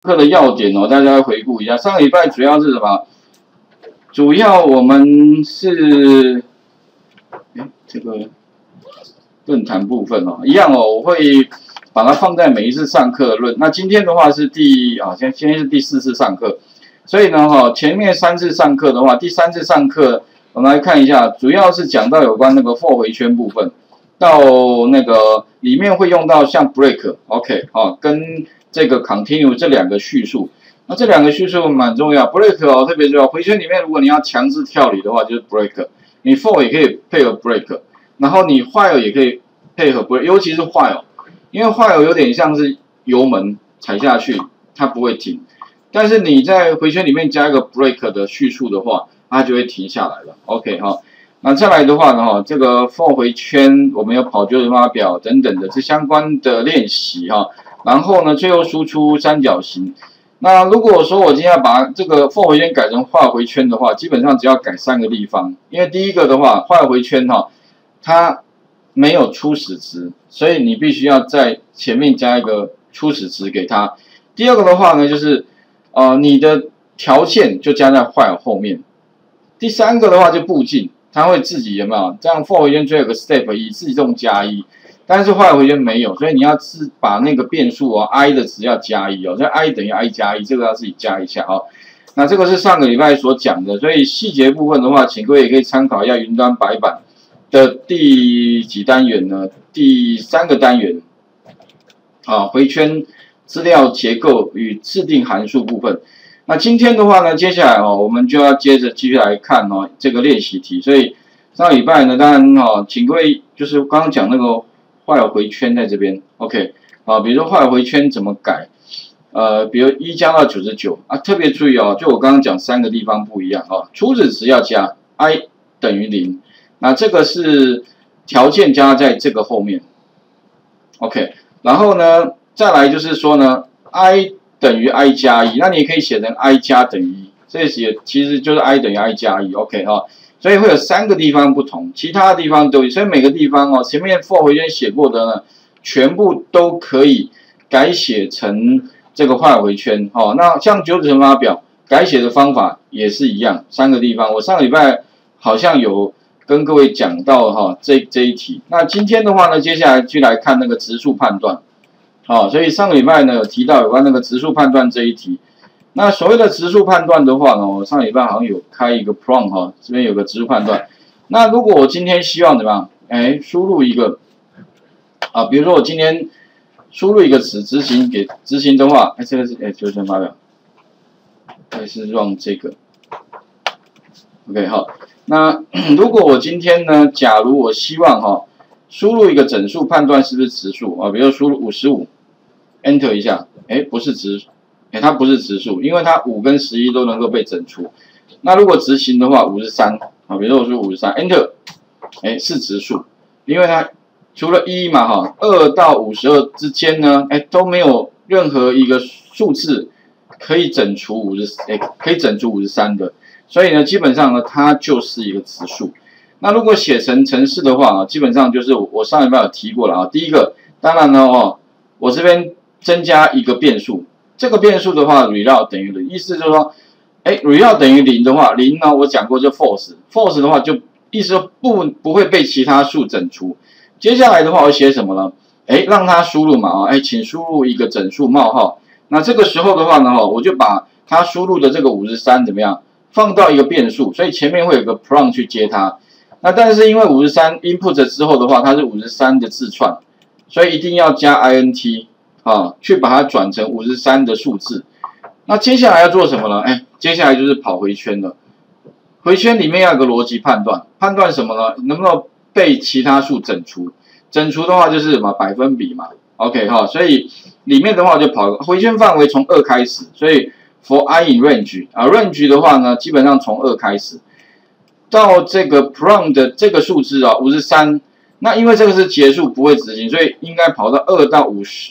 课的要点哦，大家回顾一下。上个礼拜主要是什么？主要我们是，这个论坛部分哦，一样哦，我会把它放在每一次上课的论。那今天的话是今天是第4次上课，所以呢前面3次上课的话，第3次上课我们来看一下，主要是讲到有关那个 for 回圈部分，到那个里面会用到像 break，OK， 跟这个 continue 这2个叙述。那这2个叙述蛮重要 ，break 特别重要。回圈里面如果你要强制跳离的话，就是 break， 你 for 也可以配合 break， 然后你 while 也可以配合 break， 尤其是 while， 因为 while 有点像是油门踩下去，它不会停。但是你在回圈里面加一个 break 的叙述的话，它就会停下来了。OK 那再来的话呢这个 for 回圈我们有跑9乘法表等等的这相关的练习然后呢最后输出三角形。那如果说我今天要把这个 for 回圈改成画回圈的话，基本上只要改3个地方。因为第一个的话，画回圈它没有初始值，所以你必须要在前面加一个初始值给它。第二个的话呢，就是你的条件就加在 while 后面。第3个的话就步进，它会自己有没有这样 for 回圈最后有个 step 1自动加1。但是while回圈没有，所以你要是把那个变数i 的值要加1所以 i 等于 i 加1，这个要自己加一下那这个是上个礼拜所讲的，所以细节部分的话，请各位也可以参考一下云端白板的第几单元呢？第3个单元回圈资料结构与制定函数部分。那今天的话呢，接下来我们就要接着继续来看这个练习题。所以上个礼拜呢，当然请各位就是刚刚讲那个while回圈在这边 ，OK， 比如说while回圈怎么改？比如1加到99特别注意就我刚刚讲3个地方不一样初始值要加 i 等于0，那这个是条件加在这个后面 ，OK， 然后呢，再来就是说呢 ，i 等于 i 加1，那你也可以写成 i 加等于1，这也其实就是 i 等于 i 加1 ，OK 所以会有3个地方不同，其他的地方都有，所以每个地方前面 for 回圈写过的呢，全部都可以改写成这个while回圈那像9乘法表改写的方法也是一样，3个地方，我上个礼拜好像有跟各位讲到这一题。那今天的话呢，接下来就来看那个质数判断所以上个礼拜呢有提到有关那个质数判断这一题。那所谓的质数判断的话呢，我上礼拜好像有开一个 prompt 这边有个质数判断。那如果我今天希望怎么样？输入一个比如说我今天输入一个词执行的话，这个是9乘法表，还是 run 这个 ？OK 那如果我今天呢，假如我希望输入一个整数判断是不是质数比如输入55 ，Enter 一下，不是质数。它不是质数，因为它5跟11都能够被整除。那如果执行的话，53比如说我说53 ，Enter， 是质数，因为它除了1嘛2到52之间呢，都没有任何一个数字可以整除可以整除53的，所以呢，基本上呢，它就是一个质数。那如果写成程式的话基本上就是我上一半有提过了第一个，当然呢我这边增加一个变数。这个变数的话 ，result 等于0，意思就是说，result 等于0的话，0呢我讲过就 false 的话就意思说不会被其他数整除。接下来的话我写什么呢？让它输入嘛请输入一个整数冒号。那这个时候的话呢我就把它输入的这个53怎么样放到一个变数，所以前面会有个 prompt 去接它。那但是因为53 input 之后的话，它是53的字串，所以一定要加 int。去把它转成53的数字。那接下来要做什么呢？接下来就是跑回圈了。回圈里面要有个逻辑判断，判断什么呢？能不能被其他数整除？整除的话就是什么百分比嘛。OK 所以里面的话就跑回圈范围从2开始，所以 for i in range range 的话呢，基本上从2开始到这个 prompt 的这个数字53。那因为这个是结束不会执行，所以应该跑到2到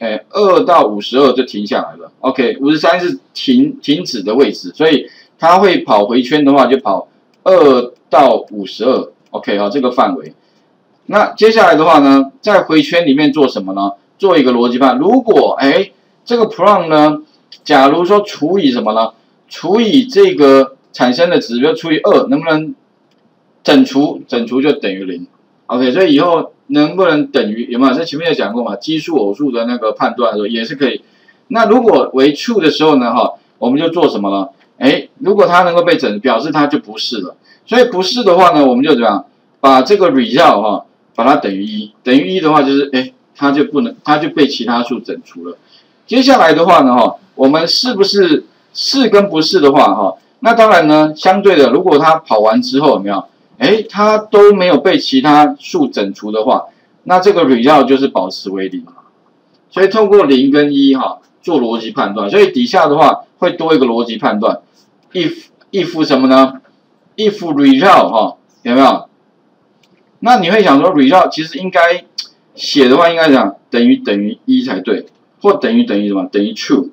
52就停下来了。OK， 53是停止的位置，所以它会跑回圈的话就跑2到52。OK 这个范围。那接下来的话呢，在回圈里面做什么呢？做一个逻辑判断。如果这个 prompt 呢假如说除以什么呢？除以这个产生的值，比如除以2，能不能整除？整除就等于0。OK， 所以以后能不能等于有没有？在前面有讲过嘛，奇数偶数的那个判断的时候也是可以。那如果为 true 的时候呢，我们就做什么呢？如果它能够被整，表示它就不是了。所以不是的话呢，我们就怎么样？把这个 result 把它等于1，等于1的话就是它就被其他数整除了。接下来的话呢，我们是不是是跟不是的话，那当然呢，相对的，如果它跑完之后有没有？它都没有被其他数整除的话，那这个 result 就是保持为0。所以透过0跟1做逻辑判断，所以底下的话会多一个逻辑判断 ，if 什么呢 ？if result 有没有？那你会想说 result 其实应该写的话应该讲等于1才对，或等于什么？等于 true。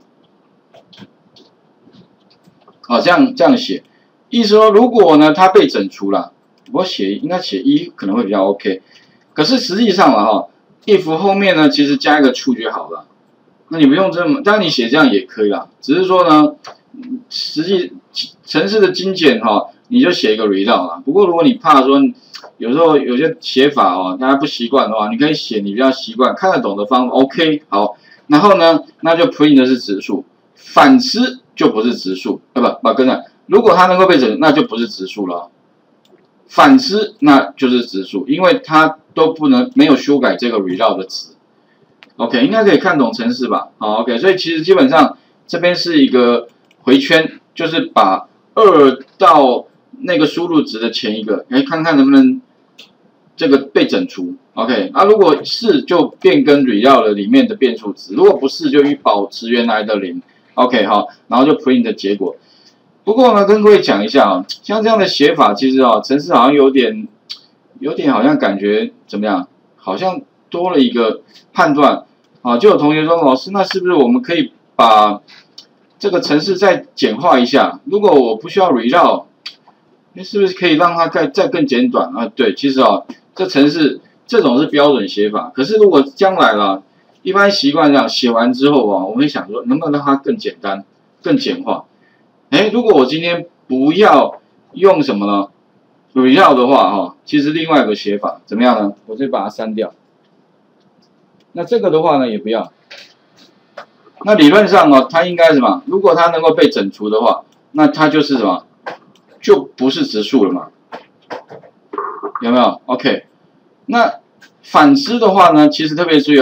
这样写，意思说如果呢它被整除了，我应该写1可能会比较 OK。可是实际上if 后面呢其实加一个 true 就好了。那你不用这么，当然你写这样也可以啦，只是说呢，实际程式的精简你就写一个 result 啦。不过如果你怕说有时候有些写法大家不习惯的话，你可以写你比较习惯看得懂的方法 ，OK 好。然后呢，那就 print 的是质数，反之就不是质数，跟着，如果它能够被整，那就不是质数了。反之那就是质数，因为它都没有修改这个 result 的值。OK， 应该可以看懂程式吧？好 ，OK， 所以其实基本上这边是一个回圈，就是把2到那个输入值的前一个，看看能不能这个被整除。OK， 如果是就变更 result 的里面的变数值，如果不是就保持原来的0。OK， 好，然后就 print 的结果。不过呢，跟各位讲一下像这样的写法，其实程式好像有点好像感觉怎么样？好像多了一个判断就有同学说，老师，那是不是我们可以把这个程式再简化一下？如果我不需要 result， 是不是可以让它再更简短对，其实这程式这种是标准写法。可是如果将来一般习惯这样写完之后我们会想说，能不能让它更简单、更简化？如果我今天不要用什么呢 result 的话其实另外一个写法怎么样呢？我就把它删掉。那这个的话呢，也不要。那理论上它应该什么？如果它能够被整除的话，那它就是什么？就不是质数了嘛？有没有 ？OK。那反之的话呢，其实特别注意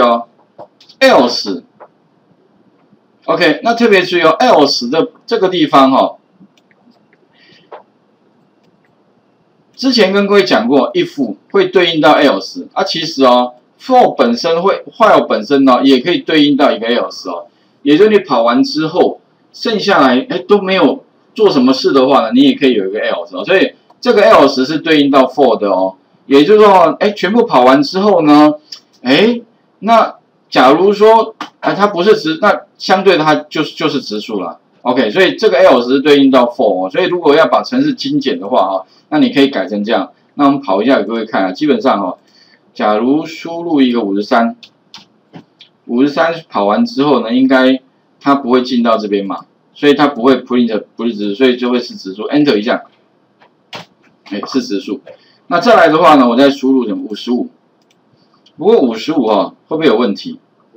else。OK， 那特别注意else 的这个地方之前跟各位讲过 ，if 会对应到 else， 其实for 本身while 本身也可以对应到一个 else 也就是你跑完之后，剩下来都没有做什么事的话呢，你也可以有一个 else 所以这个 else 是对应到 for 的也就是说全部跑完之后呢，那假如说它不是值，那相对的它就是质数了。OK， 所以这个 else 是对应到 for 所以如果要把程式精简的话那你可以改成这样。那我们跑一下给各位看基本上假如输入一个53跑完之后呢，应该它不会进到这边嘛，所以它不会 print 不是质数，所以就会是质数。Enter 一下，是质数。那再来的话呢，我再输入什么55，不过55会不会有问题？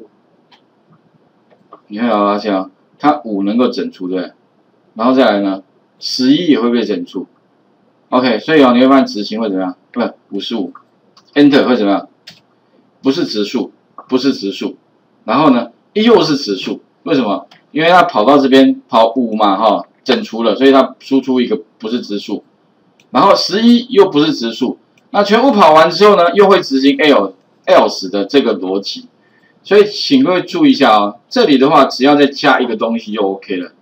你看发现它5能够整除对不对？然后再来呢，11也会被整除。OK， 所以你会发现执行会怎么样？不55 ，Enter 会怎么样？不是质数，不是质数。然后呢，又是质数，为什么？因为它跑到这边跑5嘛整除了，所以它输出一个不是质数。然后11又不是质数，那全部跑完之后呢，又会执行 else 的这个逻辑。所以请各位注意一下这里的话只要再加一个东西就 OK 了。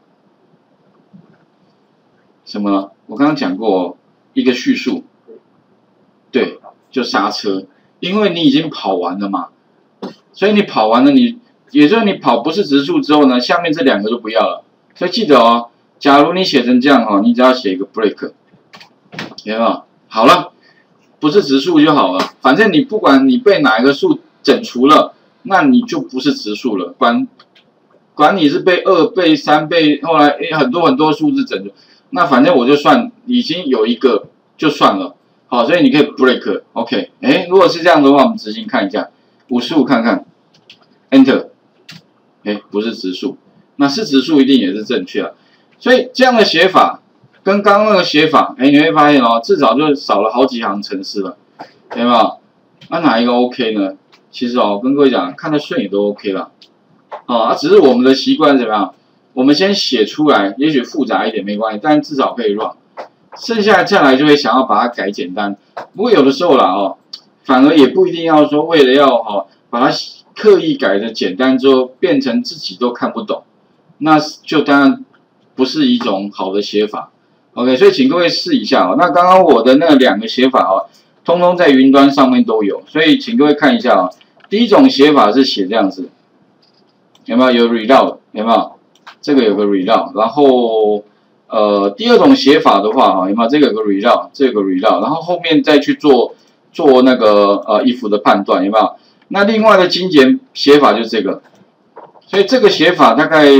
什么呢？我刚刚讲过一个叙述，对，就刹车，因为你已经跑完了嘛，所以你跑完了也就是你跑不是质数之后呢，下面这2个就不要了。所以记得假如你写成这样你只要写一个 break， 有没有？好了，不是质数就好了，反正你不管你被哪一个数整除了，那你就不是质数了， 管你是被2倍、3倍，后来很多数字整住，那反正我就算已经有一个就算了，好，所以你可以 break，OK，如果是这样的话，我们执行看一下，55看看 ，Enter， 不是指数，那是指数一定也是正确的，所以这样的写法跟刚刚那个写法，你会发现哦，至少就少了好几行程式了，有没有？那哪一个 OK 呢？其实哦，跟各位讲，看得顺也都 OK 了。只是我们的习惯怎么样？我们先写出来，也许复杂一点没关系，但至少可以 run。剩下再来就会想要把它改简单。不过有的时候啦反而也不一定要说为了要把它刻意改的简单之后，变成自己都看不懂，那就当然不是一种好的写法。OK， 所以请各位试一下那刚刚我的那2个写法通通在云端上面都有，所以请各位看一下第一种写法是写这样子。有没有 reload 有没有？这个有个 reload， 然后第二种写法的话有没有？这个有个 reload， 这个 reload， 然后后面再去做那个if 的判断有没有？那另外的精简写法就是这个，所以这个写法大概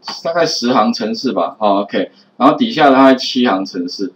10行程式吧，OK， 然后底下大概7行程式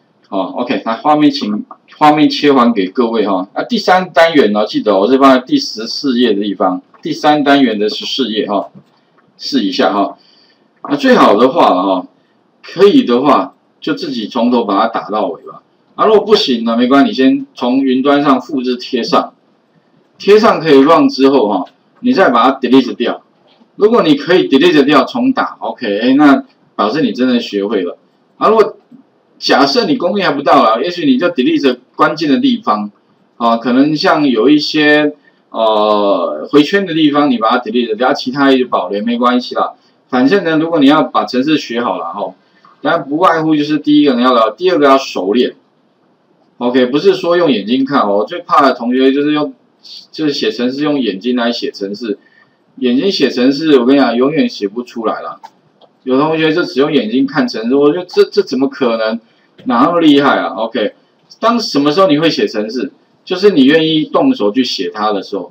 ，OK， 那画面切换给各位第3单元呢，记得我是放在第14页的地方。第3单元的14页试一下那最好的话可以的话就自己从头把它打到尾吧。如果不行呢，没关系，你先从云端上复制贴上可以 run 之后你再把它 delete 掉。如果你可以 delete 掉重打 ，OK， 那表示你真的学会了。如果假设你功力还不到啦，也许你就 delete 关键的地方可能像有一些。回圈的地方你把它 delete 掉，其他也就保留没关系啦。反正呢，如果你要把程式学好了当然不外乎就是第一个你要聊，第二个要熟练。OK， 不是说用眼睛看最怕的同学就是写程式用眼睛来写程式，眼睛写程式我跟你讲永远写不出来啦。有同学就只用眼睛看程式，我觉得这怎么可能？哪那么厉害啊 ？OK， 当什么时候你会写程式？就是你愿意动手去写它的时候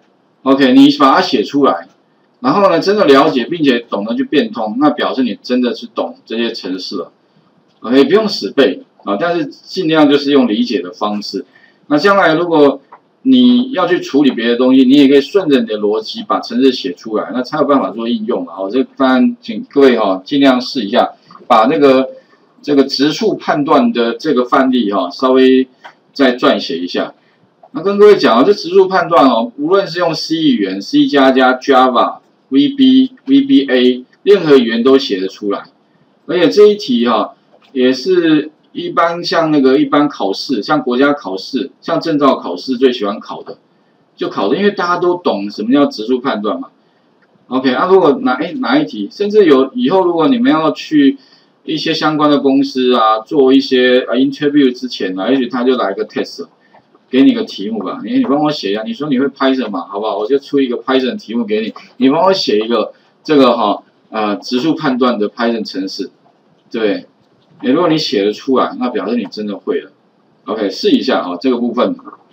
，OK， 你把它写出来，然后呢，真的了解并且懂得去变通，那表示你真的是懂这些程式了。OK， 不用死背但是尽量就是用理解的方式。那将来如果你要去处理别的东西，你也可以顺着你的逻辑把程式写出来，那才有办法做应用这当然，请各位尽量试一下，把这个质数判断的这个范例稍微再撰写一下。那跟各位讲这质数判断无论是用 C 语言、C++、Java、VB、VBA， 任何语言都写得出来。而且这一题也是一般像一般考试，像国家考试、像证照考试最喜欢考的，因为大家都懂什么叫质数判断嘛。OK， 如果哪一题，甚至以后如果你们要去一些相关的公司做一些interview 之前也许他就来个 test。给你个题目吧，你帮我写一下。你说你会 Python 嘛？好不好？我就出一个 Python 题目给你，你帮我写一个这个质数判断的 Python 程式，对。如果你写得出来，那表示你真的会了。OK， 试一下这个部分。